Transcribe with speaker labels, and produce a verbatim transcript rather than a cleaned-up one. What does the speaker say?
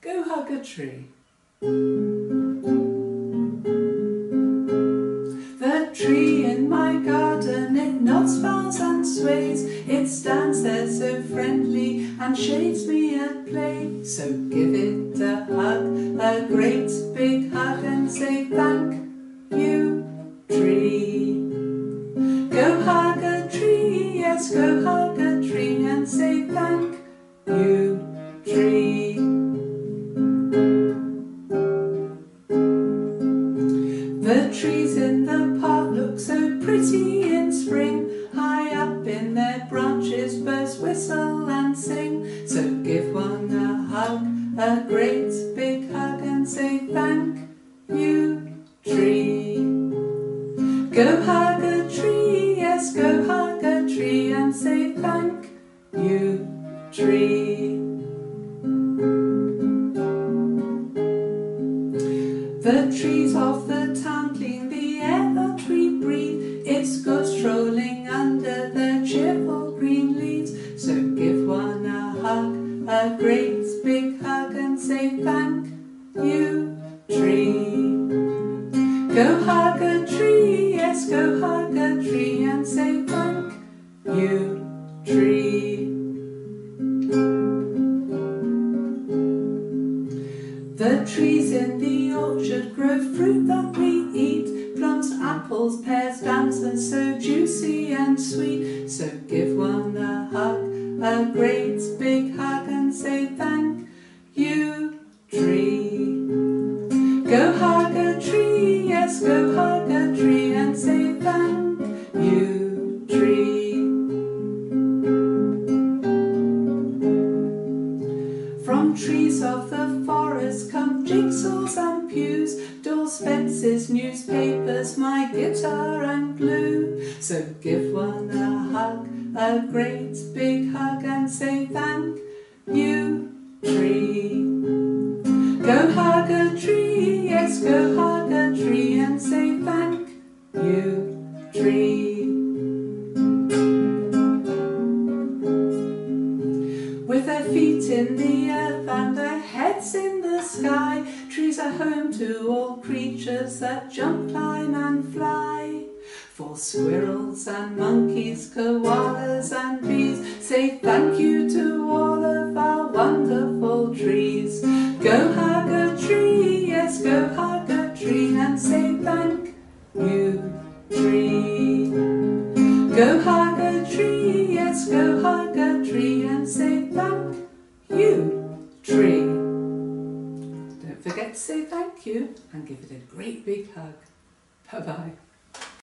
Speaker 1: Go hug a tree. The tree in my garden, it nods, bows and sways. It stands there so friendly and shades me at play. So give it a hug, a great big hug, and say thank you, tree. Go hug a tree, yes, go hug a tree, and say thank you, tree. The trees in the park look so pretty in spring. High up in their branches birds whistle and sing. So give one a hug, a great big hug, and say thank you, tree. Go hug a tree, yes, go hug a tree, and say thank you, tree. The trees of the town clean the air that we breathe. It's good strolling under their cheerful green leaves. So give one a hug, a great big hug, and say thank you, tree. Go hug a tree, yes, go hug a tree, and say thank you, tree. The trees in the orchard grow fruit that we eat. Plums, apples, pears, damsons, so juicy and sweet. So give one a hug, a great big hug, and say thank you, tree. Go hug a tree, yes, go hug a tree, and say thank you, tree. From trees of the forest come jigsaws and pews, doors, fences, newspapers, my guitar and glue. So give one a hug, a great big hug, and say thank you, tree. Go hug a tree, yes, go hug a tree, and say thank you, tree. With their feet in the earth and their heads in the sky, trees are home to all creatures that jump, climb and fly. For squirrels and monkeys, koalas and bees, say thank you to all of our wonderful trees. Go hug a tree, yes, go hug a tree, and say thank you, tree. Go hug a tree, yes, go hug a tree, and say thank you, tree. Don't forget to say thank you and give it a great big hug. Bye-bye.